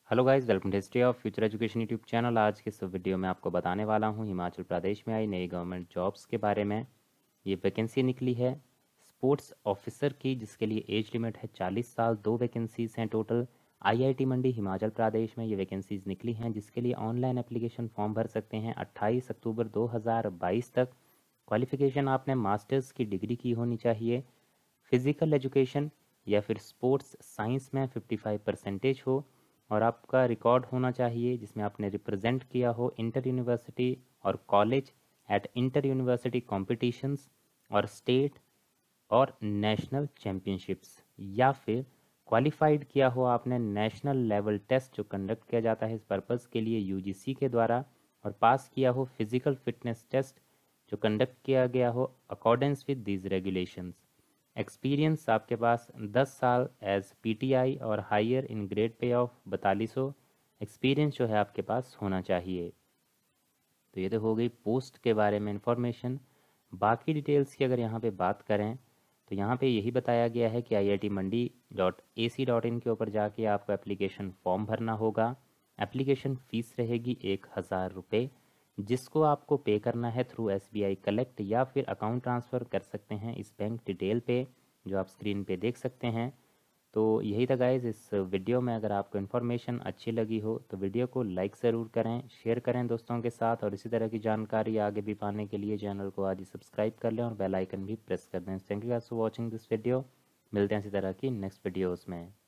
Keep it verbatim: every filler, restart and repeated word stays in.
Hello guys, welcome to history of future education YouTube channel. आज के इस video में आपको बताने वाला हूं हिमाचल प्रदेश में आई नई गवर्नमेंट जॉब्स के बारे में। ये वैकेंसी निकली है स्पोर्ट्स ऑफिसर की, जिसके लिए एज लिमिट है चालीस साल। दो वैकेंसीज हैं टोटल। आईआईटी मंडी हिमाचल प्रदेश में ये वैकेंसीज निकली हैं, जिसके लिए ऑनलाइन एप्लीकेशन फॉर्म भर सकते हैं अट्ठाईस अक्टूबर दो हज़ार बाईस तक। क्वालिफिकेशन आपने मास्टर्स की डिग्री की होनी चाहिए। फिजिकल एजुकेशन या फिर स्पोर्ट्स साइंस में फिफ्टी फाइव परसेंटेज हो, और आपका रिकॉर्ड होना चाहिए जिसमें आपने रिप्रेजेंट किया हो इंटर यूनिवर्सिटी और college at inter university competitions और स्टेट और नेशनल चैम्पियनशिप्स, या फिर क्वालिफाइड किया हो आपने नेशनल लेवल टेस्ट जो कंडक्ट किया जाता है इस पर्पज़ के लिए यूजीसी के द्वारा, और पास किया हो फिजिकल फिटनेस टेस्ट जो कंडक्ट किया गया हो accordance with these regulations. Experience आपके पास दस साल एज पीटीआई और higher in grade pay of बतालीस सौ एक्सपीरियंस जो है आपके पास होना चाहिए। तो ये तो हो गई पोस्ट के बारे में इंफॉर्मेशन। बाकी डिटेल्स की अगर यहाँ पे बात करें तो यहाँ पे यही बताया गया है कि I I T Mandi dot A C dot in के ऊपर जाके आपको एप्लीकेशन फॉर्म भरना होगा। एप्लीकेशन फ़ीस रहेगी एक हज़ार रुपये, जिसको आपको पे करना है through S B I collect, या फिर अकाउंट ट्रांसफ़र कर सकते हैं इस बैंक डिटेल पे जो आप स्क्रीन पे देख सकते हैं। तो यही था गाइज़ इस वीडियो में। अगर आपको इन्फॉर्मेशन अच्छी लगी हो तो वीडियो को लाइक ज़रूर करें, शेयर करें दोस्तों के साथ, और इसी तरह की जानकारी आगे भी पाने के लिए चैनल को आज ही सब्सक्राइब कर लें और बेल आइकन भी प्रेस कर दें। Thank you guys for watching this video. मिलते हैं इसी तरह की नेक्स्ट वीडियोज़ में।